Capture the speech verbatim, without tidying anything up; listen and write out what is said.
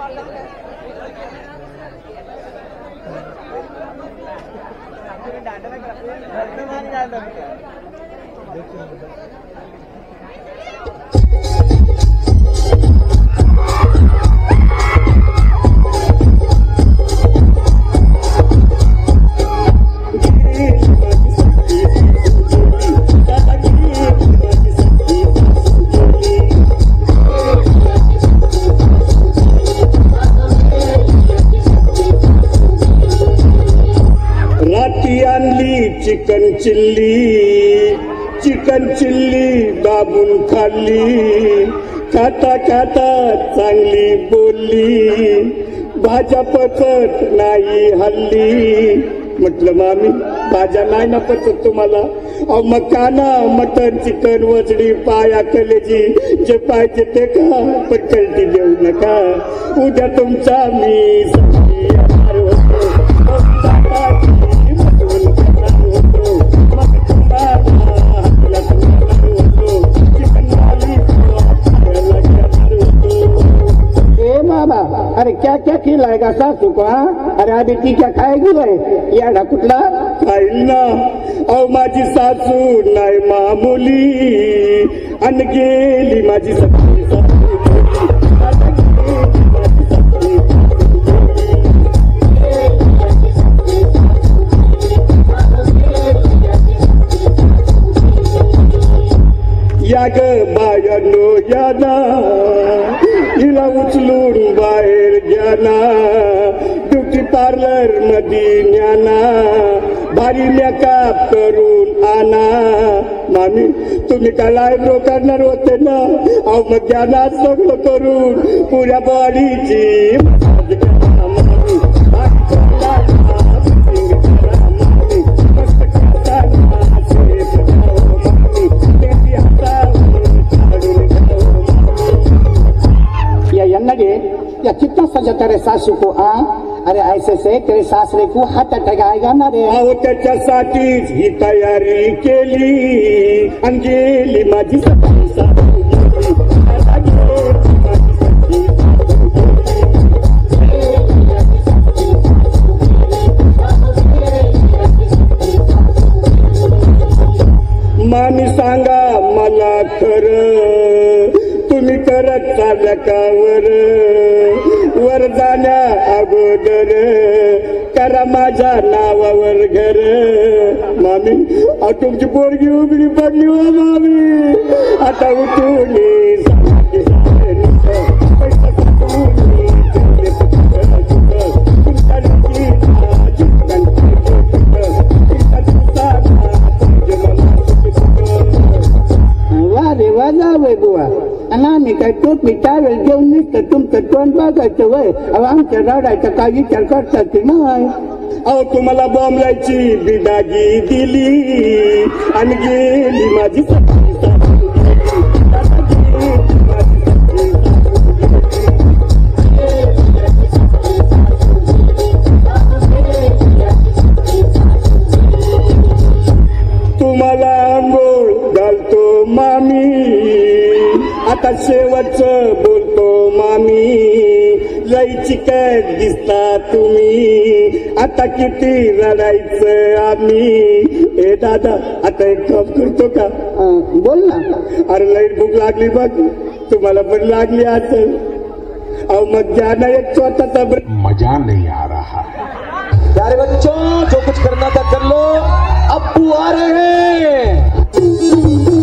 Chicken chilli chicken chilli दाबून खाल्ली खाता खाता चांगली बोलली भाज्या पचत नाही हल्ली म्हटलं मामी भाज्या नाही ना पचत तुम्हाला अहो मग काना मटन चिकन वजडी पाया कलेजी जे पाहिजे ते का पण कल्टी देऊ नका उद्या तुमचा मी अरे क्या क्या खिलाएगा सासू को? अरे अभी ती क्या खाएगी भाई याडा कुठला खाईल ना अहो माझी सासू नाही मामुली अन गेली माझी सखी या ग बायानो याना हिला उचलून बाहेर घ्याना ब्युटी पार्लर मध्ये न्याना भारी मेकअप करून आणा मामी तुम्ही काय लायब्रो करणार होते ना अहो मग घ्याना सगळं करून पुऱ्या बॉडीची या कितना सजा तेरे सासू को आ अरे ऐसे से तेरे सासरे को हाथ अटॅक आएगा ना रे अहो त्याच्यासाठीच ही तयारी केली आणि गेली माझी मामी सांगा मला खरं तुम्ही करत चालल्या का वर वर जाण्या अगोदर करा माझ्या नावावर घर मामी तुमची पोरगी उघडी पडली हो मामी आता उठून रे वाजा वय बुवा आणि आम्ही काय टोप मी टावेल घेऊन निघतं तुमचं तोंड बघायचं वय अहो आमच्या रडायचा काय विचार करतात की नाही अहो तुम्हाला बॉम्बलायची बिदागी दिली आणि गेली माझी तुम्हाला आंघोळ घालतो मामी आता शेवटचं बोलतो मामी लई चिकट दिसता तुम्ही आता किती रडायचं आम्ही ए दादा आता एक काम करतो का बोल ना अरे लई भूक लागली बघ तुम्हाला पण लागली असेल अहो मग जाना एक स्वतःचा मजा नहीं आ रहा है प्यारे बच्चों जो कुछ करना था कर लो अप्पू आ रहे हैं